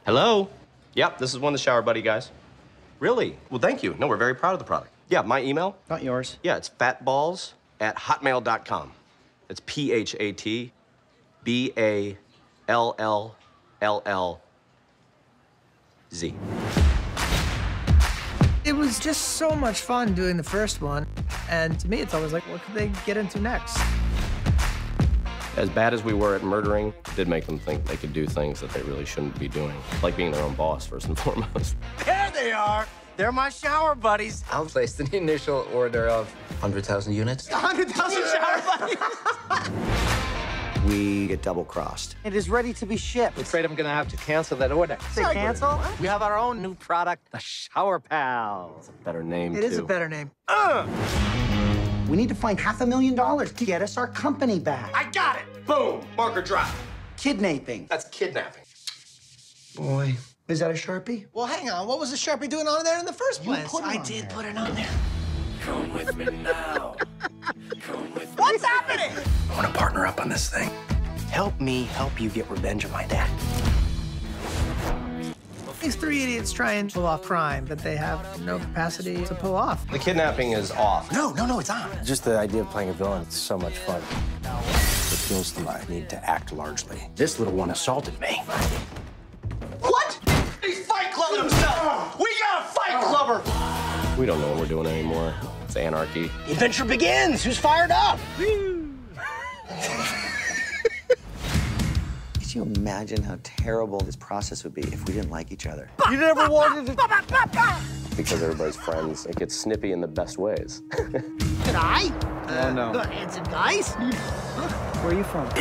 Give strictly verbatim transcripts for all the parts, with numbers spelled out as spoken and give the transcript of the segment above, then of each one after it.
Hello? Yep, this is one of the Shower Buddy guys. Really? Well, thank you. No, we're very proud of the product. Yeah, my email? Not yours. Yeah, it's fatballs at hotmail dot com. It's P H A T B A L L L L Z. It was just so much fun doing the first one, and to me, it's always like, what could they get into next? As bad as we were at murdering, it did make them think they could do things that they really shouldn't be doing, like being their own boss, first and foremost. There they are. They're my shower buddies. I'll place the initial order of one hundred thousand units. one hundred thousand shower buddies. We get double-crossed. It is ready to be shipped. I'm afraid I'm gonna have to cancel that order. Say cancel? We have our own new product, the Shower Pal. It's a better name, It too. is a better name. Uh. We need to find half a million dollars to get us our company back. I got it. Boom! Marker drop. Kidnapping. That's kidnapping. Boy, is that a Sharpie? Well, hang on. What was the Sharpie doing on there in the first place? put it I on did there. put it on there. Come with me now. Come with me. What's happening? I want to partner up on this thing. Help me help you get revenge on my dad. These three idiots try and pull off crime, but they have no capacity to pull off. The kidnapping is off. No, no, no, it's on. Just the idea of playing a villain, it's so much fun. It feels to my need to act largely. This little one assaulted me. What? He's Fight Clubbing himself! We got a Fight Clubber! We don't know what we're doing anymore. It's anarchy. The adventure begins. Who's fired up? Could you imagine how terrible this process would be if we didn't like each other? You never wanted to. Because everybody's friends, it gets snippy in the best ways. Did I? Oh, no. The handsome guys? Where are you from?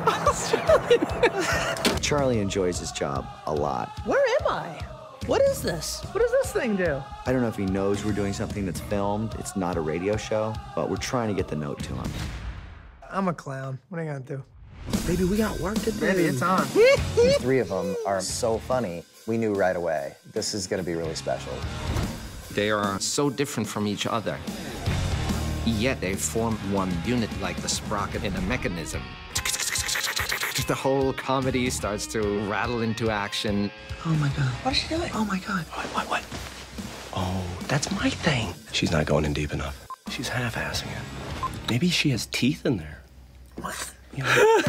Charlie enjoys his job a lot. Where am I? What is this? What does this thing do? I don't know if he knows we're doing something that's filmed. It's not a radio show, but we're trying to get the note to him. I'm a clown. What are you gonna do? Baby, we got work to do. Baby, it's on. The three of them are so funny. We knew right away, this is gonna be really special. They are so different from each other, yet they form one unit like the sprocket in a mechanism. The whole comedy starts to rattle into action. Oh my God. What is she doing? Oh my God. What, what, what? Oh, that's my thing. She's not going in deep enough. She's half-assing it. Maybe she has teeth in there. What? You know?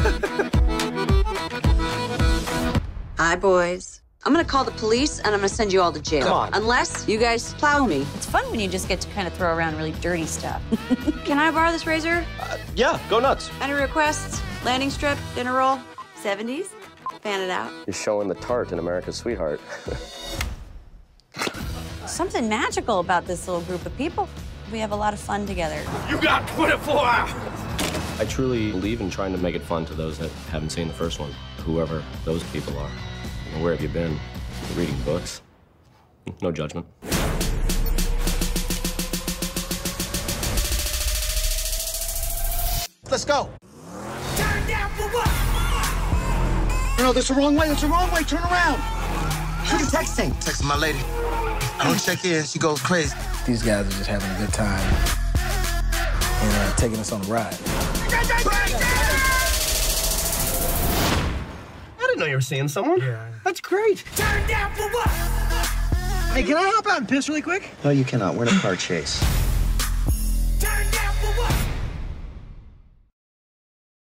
Hi, boys. I'm gonna call the police, and I'm gonna send you all to jail. Come on. Unless you guys plow me. It's fun when you just get to kind of throw around really dirty stuff. Can I borrow this razor? Uh, yeah, go nuts. Any requests? Landing strip, dinner roll, seventies? Fan it out. You're showing the tart in America's Sweetheart. Something magical about this little group of people. We have a lot of fun together. You got twenty-four hours. I truly believe in trying to make it fun to those that haven't seen the first one, whoever those people are. Where have you been? Reading books? No judgment. Let's go. Turn down for what? No, no, that's the wrong way. That's the wrong way. Turn around. Who are you texting? Texting my lady. I don't check in. She goes crazy. These guys are just having a good time and uh, taking us on a ride. I didn't know you were seeing someone. Yeah. That's great. Turn down for what? Hey, can I hop out and piss really quick? No, you cannot. We're in a car chase.